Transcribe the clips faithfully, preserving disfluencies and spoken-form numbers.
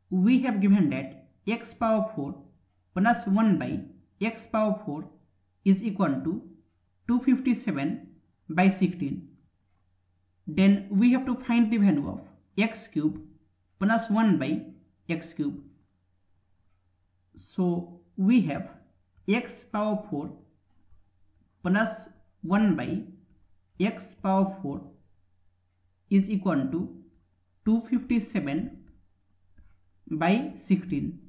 we have given that x power four plus one by x power four is equal to two hundred fifty-seven by sixteen. Then we have to find the value of x cube plus one by x cube. So we have x power four plus one by x power four is equal to two hundred fifty-seven by sixteen,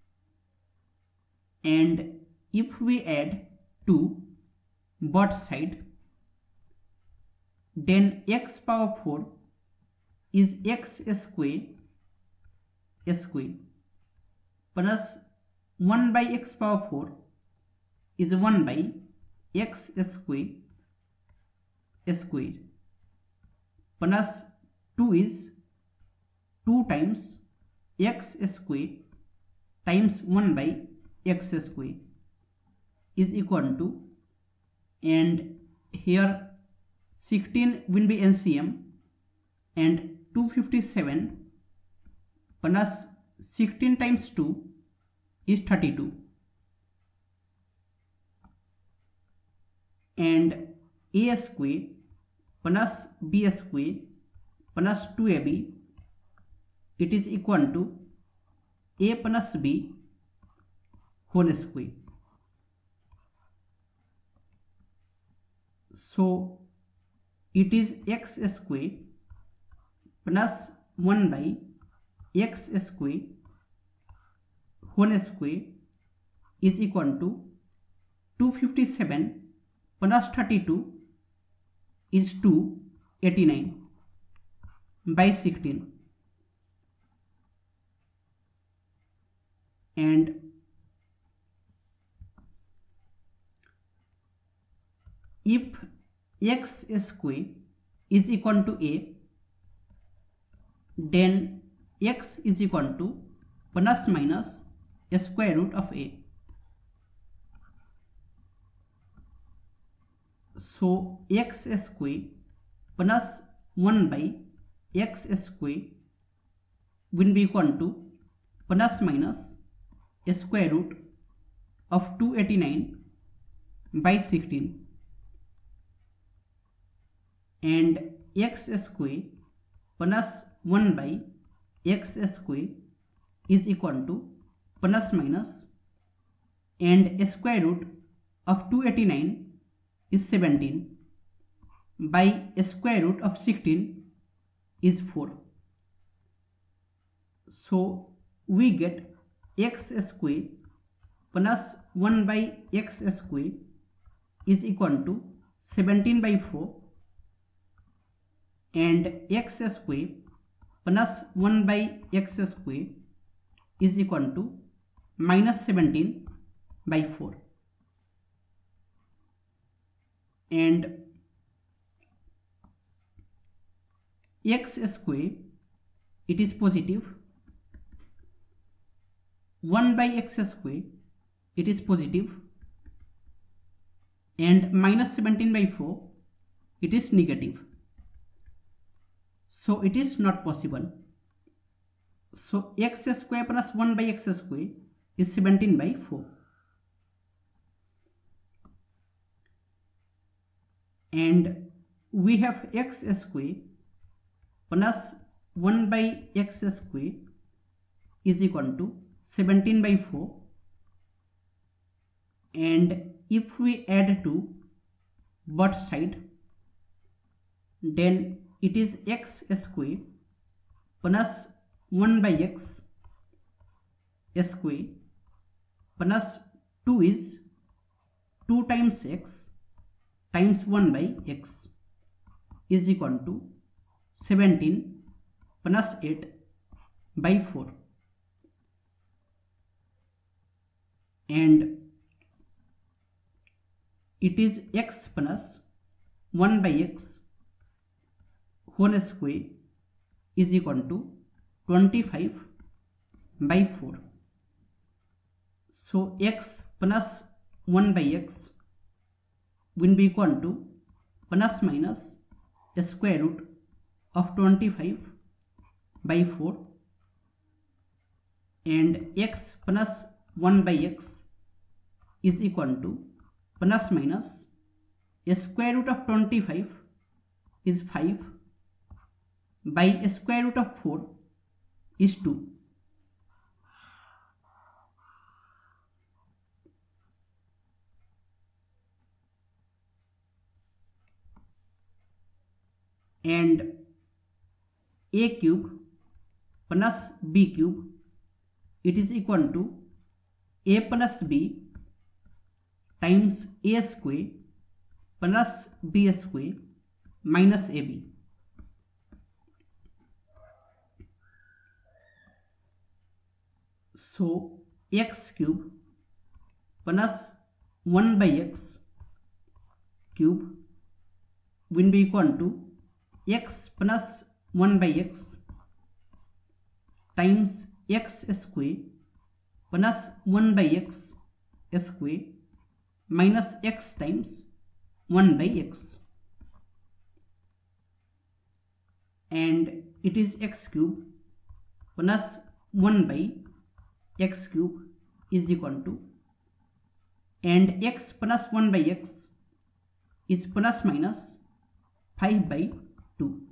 and if we add two both sides, then x power four is x square square plus one by x power four is one by x square square plus two is two times x square times one by x square is equal to, and here sixteen will be L C M, and two hundred fifty-seven plus sixteen times two is thirty-two, and a square plus b square plus two a b, it is equal to a plus b whole square. So it is x square plus one by x square whole square is equal to two hundred fifty-seven plus thirty-two is two hundred eighty-nine by sixteen, and if x square is equal to a, then x is equal to plus minus square root of a. So x square plus one by x square will be equal to plus minus square root of two hundred eighty-nine by sixteen, and x square plus one by x square is equal to plus minus, and square root of two hundred eighty-nine is seventeen by square root of sixteen is four. So we get x square plus one by x square is equal to seventeen by four, and x square plus one by x square is equal to minus seventeen by four, and x square, it is positive, one by x square, it is positive, and minus seventeen by four, it is negative. So it is not possible. So x square plus one by x square is seventeen by four, and we have x square plus one by x square is equal to seventeen by four, and if we add to both sides, then it is x square plus one by x square plus two is two times x times one by x is equal to seventeen plus eight by four, and it is x plus one by x whole square is equal to twenty-five by four. So x plus one by x will be equal to plus minus square root of twenty-five by four, and x plus one by x is equal to plus minus square root of twenty-five is five by square root of four is two. And a cube plus b cube, it is equal to a plus b times a square plus b square minus ab. So x cube plus one by x cube will be equal to x plus one by x times x square plus one by x square minus x times one by x, and it is x cube plus one by x cube is equal to, and x plus one by x is plus minus five by two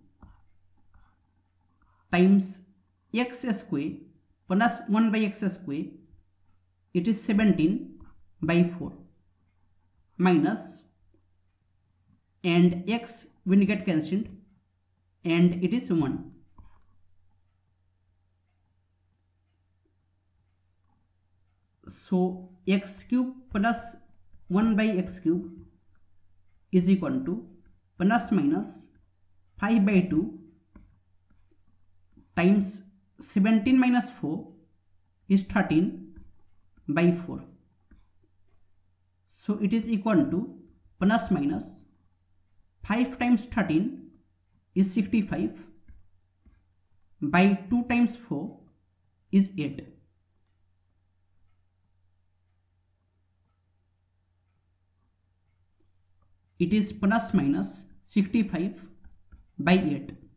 times x square plus one by x square, it is seventeen by four minus, and x will get cancelled and it is one. So x cube plus one by x cube is equal to plus minus five by two times seventeen minus four is thirteen by four. So it is equal to plus minus five times thirteen is sixty-five by two times four is eight. It is plus minus sixty-five by eight.